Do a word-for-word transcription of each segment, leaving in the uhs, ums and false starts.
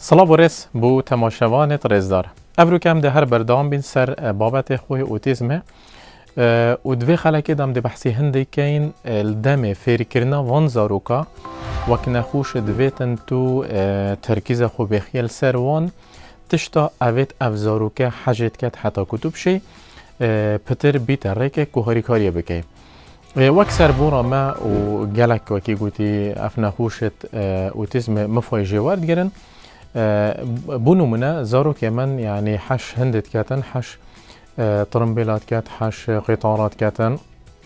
سلام و رس بو تماشاوان رزدار. افرو کم ده هر بردام بین سر بابت خوی اوتیزمه و دوی خلکی دام ده بحثی هنده کین الدم فیری کرنا وان زاروکا وک نخوش دویتن تو ترکیز خو بخیل سر وان تشتا اوید اف زاروکا حجت کت حتا کتوب شی پتر بیت ریکه که هاری کاریه بکی وک سر بورا ما و گلک وکی گوتی اف نخوشت اوتیزم مفای جوارد گرن بونو منا زارو كمان يعني حش هندت كاتن حش طرمبيلات كات حش قطارات كاتن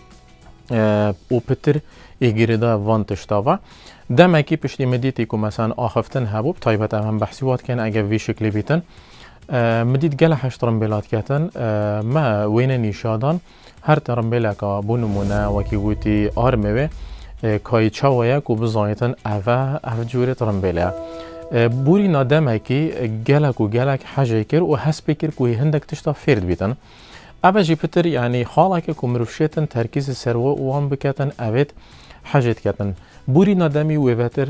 وبتر يجريدا فانتش طابع ده ما كي بشتي مديتي كو مثلا آخفتن هابو بطيبة هم بحثيوات كان اجا في شكل بيتن مديت جلا حش طرمبيلات كاتن ما وين نيشادان هر طرمبيلا كا بونو منا وكي قوتي آرموه كاي تشاويا كو بزايتن اوه اوه جوري طرمبيلا بوری نادم کی گلک و گلک حاجه کر و حس بکر که هندک تشتا فرد بیتن. اما جی پتر یعنی حالا که کمروشیتن ترکیز سرو و هم بکتن اوید حاجت کتن. بوری نادمی و وتر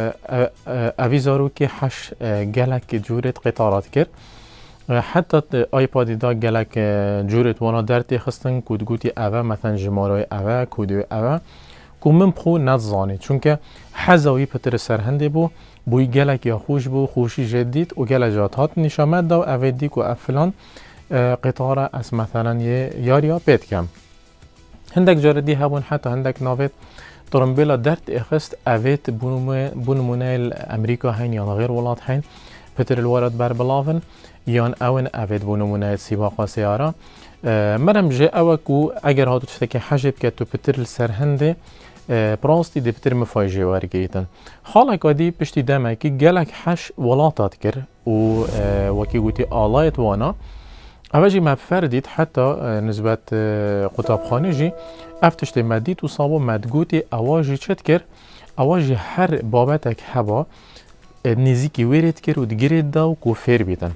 اویزارو که حش گلک جورت قطارات کر. حتی آیپادی دا گلک جورت وانا درتی خستن کود گوتی اوه مثلا جمارای اوه کودوی اوه که من بخو نزانید چون که حزاوی پتر سرهنده بو بوی گلک یا خوش بو خوشی جدید و گل جات هات نشامد دا و اویدی که افلان قطاره از مثلا یه یاریا بید کم هندک جاردی هبون حتی هندک ناوید طرمبیلا درد اخست اوید بونمونه امریکا هین یا غیر ولاد هین پتر الوارد بر بلاون یان اون اوید بونمونه سیباقا سیارا مرم جه اوه که اگر هاتو تشتکی حجب که تو پتر السرهنده براستی دی بتر مفای جوار گیتن حالا کدی پشتی دمه که گلک حش ولاتات کر و وکی گوتی آلایت وانا اوجی مفردید حتی نسبت قطابخانه جی افتشت مدید و صابو مدگوتی اواجی چت کر اواجی هر بابتک هوا نزیکی ویرید کر و دگیرید دا و کوفیر بیتن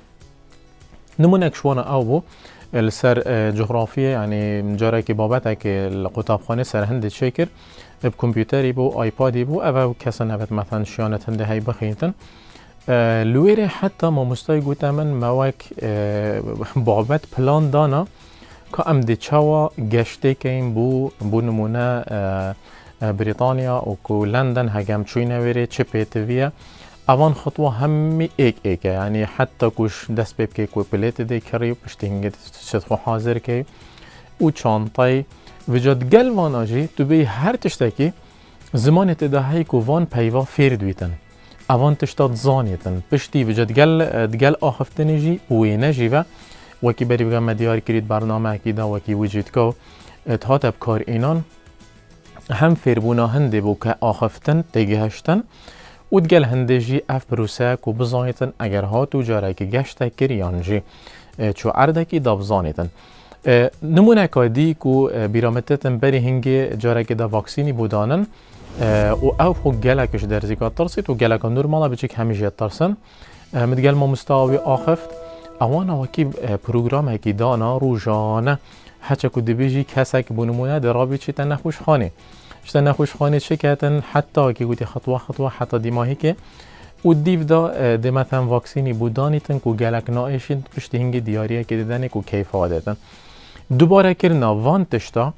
نمونک شوانا او بو السر جغرافیه یعنی جاره که بابتک القطابخانه سرهند شکر بكمبيوتري بو ايبادي بو او كسن ابد مثلا شيانت هنده هاي بخينتن لويري حتى ما مستوي قوتا من موك بابت بلان دانا كأم دي تشاوا گشته كين بو بو نمونه بريطانيا و كو لندن هجم تشوينه ويري چه بيتوية اوان خطوة همي ايك ايك يعني حتى كوش دست بيبكي كو بليت دي كريو بشتهنگه تشتخو حاضر كي و چانطاي وجود گل واناجی تو به هر تشتکی زمان تداهی که وان پیوا فرد بیتن اوان تشتاد زانیتن پشتی وجود گل گل آخفتنی جی وینه جی و وکی بری بگم مدیار کرید برنامه اکیدا وکی وجود که اتحاد بکار اینان هم فربونا هنده بو که آخفتن تگهشتن و دگل هنده جی اف بروسه که بزانیتن اگر ها تو جاره که گشته کریان جی چو اردکی داب زانیتن نمونه کادی کو بیرامتتن بری هنگی جاره که دا واکسینی بودانن و او خو گلکش در زیکات ترسید و گلک نورمالا بچک همیشه ترسن مدگل ما مستوی آخفت اوانا وکی پروگرام هکی دانا روزانه هچه که دبیجی کسک بونمونه درابی چی تن نخوش خانه چی تن نخوش خانه چه کتن حتی که گوتی خطوه خطوه حتی دیماهی که و دیو دا ده مثلا واکسینی بودانیتن که گلک نایشین پشتی هنگی دیاریه که دیدنه که کیف آدتن دوباره کرنا وان تشتا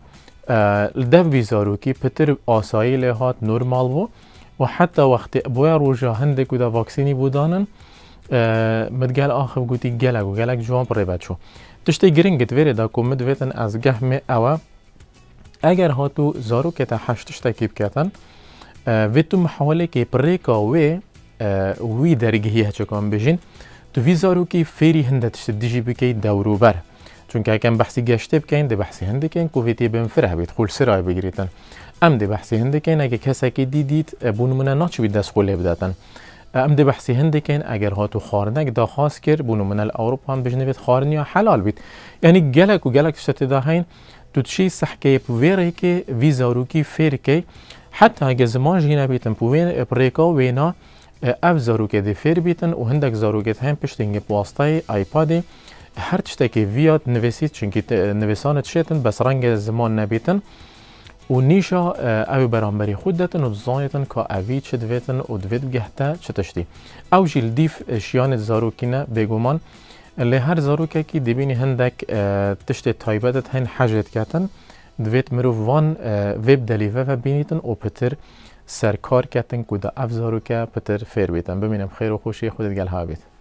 دو ویزارو کی پتر آسایی لحات نورمال بو و حتی وقتی بویا روژا هنده که دا واکسینی بودانن مدگل آخف گوتی گلک و گلک جوان پر ریبت شو تشتی گرنگت ویره دا که مدویتن از گهم اوه اگر هاتو زارو که تا حشتشتا کیب کتن ویتو محاوله که پریکا وی وی درگیه چکان بجین تو ویزارو کی فیری هنده تشتی دیجی بکی دورو بر چون که اگه بحثی گشته بکن ده بحثی هنده کن کوفیتی بنفره بید خول سرای بگیریتن ام ده بحثی هنده کن اگه کسی که دیدید بونمونه ناچ بید دست خوله بداتن ام ده بحثی هنده کن اگر هاتو خارنک دا خاص کر بونمونه الاوروپا هم بجنوید خارنی ها حلال بید یعنی گلک و گلک شده دا هین تو تشی سحکه پویره که ویزارو کی فیر که حتی اگه زمان جینا بیتن پویر پریکا وینا افزارو که ده فیر بیتن و هندک زارو که هم پشتنگ بواسطه آیپادی هر تشتکی ویاد نویسید چونکه نویسانت شیتن بس رنگ زمان نبیتن و نیشا او برانبری خود دتن و زایتن که اوی چه دویتن و دویت بگهته چه تشتی او جیل دیف شیان زاروکینه بگومان اللي هر زاروکه کی دبینی هندک تشت تایبتت هن حاجت کتن دویت مرو وان ویب دلیوه و بینیتن و پتر سرکار کتن که دا اف زاروکه پتر فیر بیتن. ببینم خیر و خوشی خودت گل ها بیت.